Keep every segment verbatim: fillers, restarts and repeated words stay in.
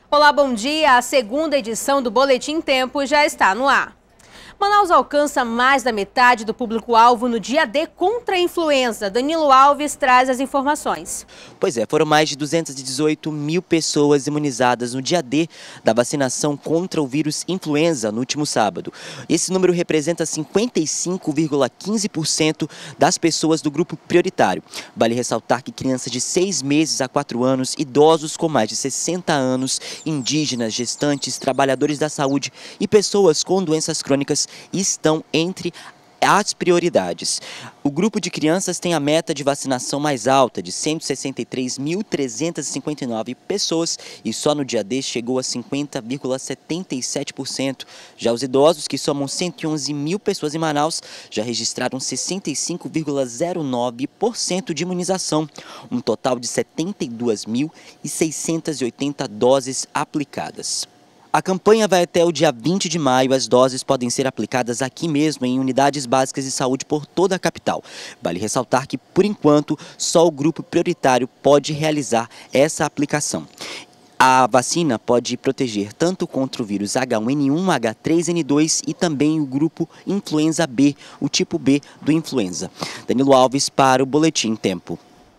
Olá, bom dia. A segunda edição do Boletim Tempo já está no ar. Manaus alcança mais da metade do público-alvo no dia D contra a influenza. Danilo Alves traz as informações. Pois é, foram mais de duzentas e dezoito mil pessoas imunizadas no dia D da vacinação contra o vírus influenza no último sábado. Esse número representa cinquenta e cinco vírgula quinze por cento das pessoas do grupo prioritário. Vale ressaltar que crianças de seis meses a quatro anos, idosos com mais de sessenta anos, indígenas, gestantes, trabalhadores da saúde e pessoas com doenças crônicas estão entre as prioridades. O grupo de crianças tem a meta de vacinação mais alta, de cento e sessenta e três mil trezentas e cinquenta e nove pessoas, e só no dia D chegou a cinquenta vírgula setenta e sete por cento. Já os idosos, que somam cento e onze mil pessoas em Manaus, já registraram sessenta e cinco vírgula zero nove por cento de imunização, um total de setenta e duas mil seiscentas e oitenta doses aplicadas. A campanha vai até o dia vinte de maio. As doses podem ser aplicadas aqui mesmo, em unidades básicas de saúde por toda a capital. Vale ressaltar que, por enquanto, só o grupo prioritário pode realizar essa aplicação. A vacina pode proteger tanto contra o vírus H um N um, H três N dois e também o grupo influenza B, o tipo B do influenza. Danilo Alves para o Boletim Tempo.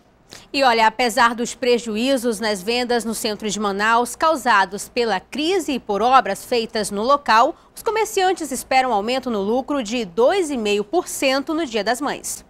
E olha, apesar dos prejuízos nas vendas no centro de Manaus causados pela crise e por obras feitas no local, os comerciantes esperam um aumento no lucro de dois vírgula cinco por cento no Dia das Mães.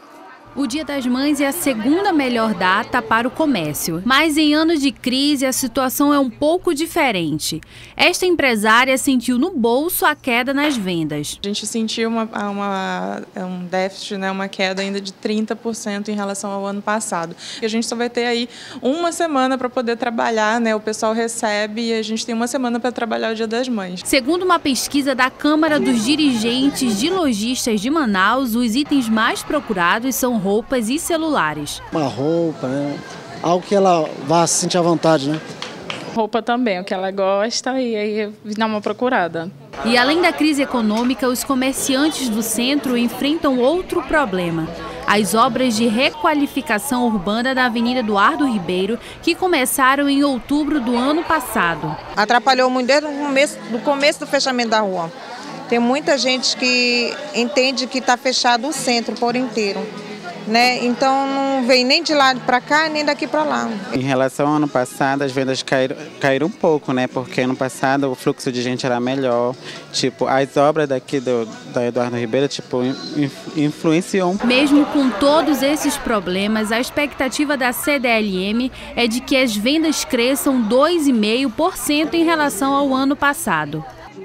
O Dia das Mães é a segunda melhor data para o comércio, mas em anos de crise a situação é um pouco diferente. Esta empresária sentiu no bolso a queda nas vendas. A gente sentiu uma, uma, um déficit, né, uma queda ainda de trinta por cento em relação ao ano passado. E a gente só vai ter aí uma semana para poder trabalhar, né? O pessoal recebe e a gente tem uma semana para trabalhar o Dia das Mães. Segundo uma pesquisa da Câmara dos Dirigentes de Lojistas de Manaus, os itens mais procurados são roupas e celulares. Uma roupa, né? Algo que ela vá se sentir à vontade, né? Roupa também, o que ela gosta, e aí dá uma procurada. E além da crise econômica, os comerciantes do centro enfrentam outro problema. As obras de requalificação urbana da Avenida Eduardo Ribeiro, que começaram em outubro do ano passado. Atrapalhou muito desde o começo, do começo do fechamento da rua. Tem muita gente que entende que está fechado o centro por inteiro, né? Então não vem nem de lá para cá, nem daqui para lá. Em relação ao ano passado, as vendas caíram, caíram um pouco, né? Porque ano passado o fluxo de gente era melhor. Tipo, as obras daqui do, da Eduardo Ribeiro, tipo, influenciou. Mesmo com todos esses problemas, a expectativa da C D L M é de que as vendas cresçam dois vírgula cinco por cento em relação ao ano passado.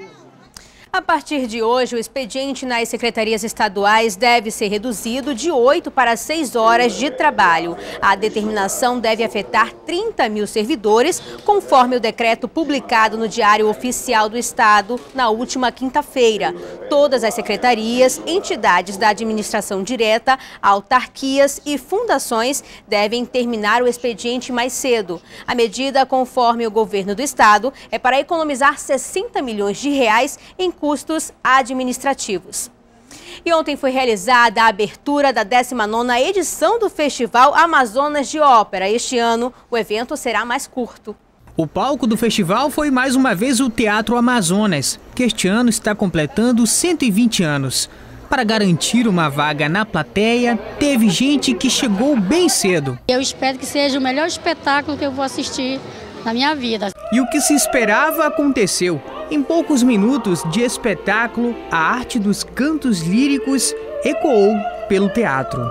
A partir de hoje, o expediente nas secretarias estaduais deve ser reduzido de oito para seis horas de trabalho. A determinação deve afetar trinta mil servidores, conforme o decreto publicado no Diário Oficial do Estado na última quinta-feira. Todas as secretarias, entidades da administração direta, autarquias e fundações devem terminar o expediente mais cedo. A medida, conforme o governo do estado, é para economizar sessenta milhões de reais em custos administrativos. E ontem foi realizada a abertura da décima nona edição do Festival Amazonas de Ópera. Este ano, o evento será mais curto. O palco do festival foi mais uma vez o Teatro Amazonas, que este ano está completando cento e vinte anos. Para garantir uma vaga na plateia, teve gente que chegou bem cedo. Eu espero que seja o melhor espetáculo que eu vou assistir na minha vida. E o que se esperava aconteceu. Em poucos minutos de espetáculo, a arte dos cantos líricos ecoou pelo teatro.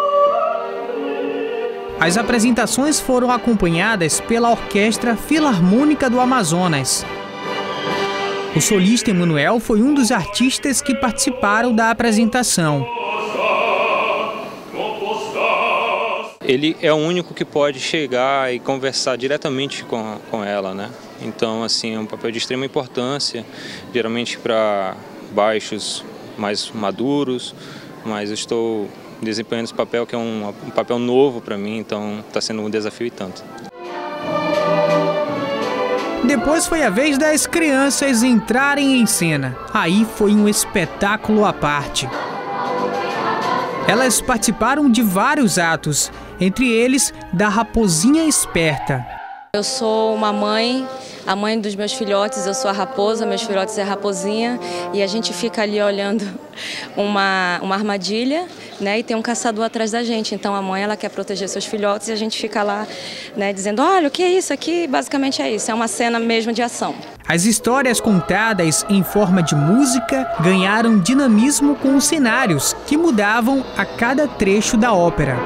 As apresentações foram acompanhadas pela Orquestra Filarmônica do Amazonas. O solista Emanuel foi um dos artistas que participaram da apresentação. Ele é o único que pode chegar e conversar diretamente com, com ela, né? Então, assim, é um papel de extrema importância, geralmente para baixos mais maduros, mas eu estou desempenhando esse papel que é um, um papel novo para mim, então está sendo um desafio e tanto. Depois foi a vez das crianças entrarem em cena. Aí foi um espetáculo à parte. Elas participaram de vários atos, entre eles da Raposinha Esperta. Eu sou uma mãe, a mãe dos meus filhotes, eu sou a raposa, meus filhotes é a raposinha, e a gente fica ali olhando uma, uma armadilha, né, e tem um caçador atrás da gente. Então a mãe, ela quer proteger seus filhotes e a gente fica lá, né, dizendo, olha, o que é isso aqui? Basicamente é isso, é uma cena mesmo de ação. As histórias contadas em forma de música ganharam dinamismo com os cenários, que mudavam a cada trecho da ópera.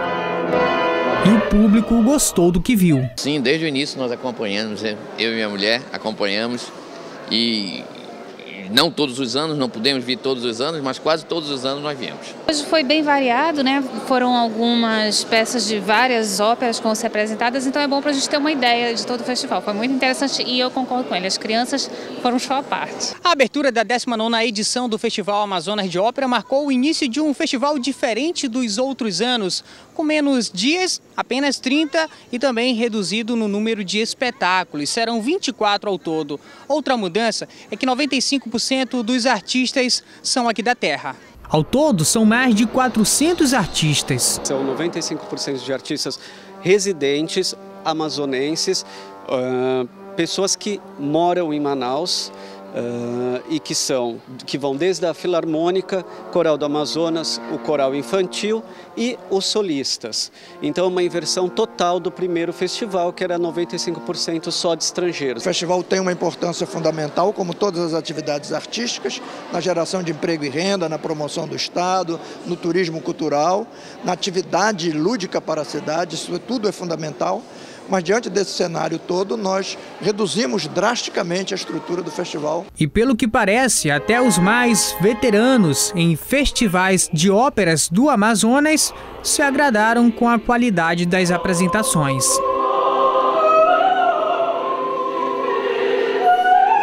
E o público gostou do que viu. Sim, desde o início nós acompanhamos, eu e minha mulher acompanhamos, e não todos os anos, não pudemos vir todos os anos, mas quase todos os anos nós viemos. Hoje foi bem variado, né? Foram algumas peças de várias óperas com se apresentadas, então é bom para a gente ter uma ideia de todo o festival. Foi muito interessante e eu concordo com ele, as crianças foram um show à parte. A abertura da décima nona edição do Festival Amazonas de Ópera marcou o início de um festival diferente dos outros anos, com menos dias, apenas trinta, e também reduzido no número de espetáculos. Serão vinte e quatro ao todo. Outra mudança é que noventa e cinco por cento dos artistas são aqui da terra. Ao todo, são mais de quatrocentos artistas. São noventa e cinco por cento de artistas residentes, amazonenses, uh, pessoas que moram em Manaus, Uh, e que são, que vão desde a Filarmônica, Coral do Amazonas, o Coral Infantil e os solistas. Então uma inversão total do primeiro festival, que era noventa e cinco por cento só de estrangeiros. O festival tem uma importância fundamental, como todas as atividades artísticas, na geração de emprego e renda, na promoção do Estado, no turismo cultural, na atividade lúdica para a cidade, isso tudo é fundamental. Mas diante desse cenário todo, nós reduzimos drasticamente a estrutura do festival. E pelo que parece, até os mais veteranos em festivais de óperas do Amazonas se agradaram com a qualidade das apresentações.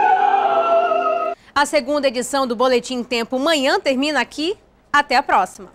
A segunda edição do Boletim Tempo Manhã termina aqui. Até a próxima.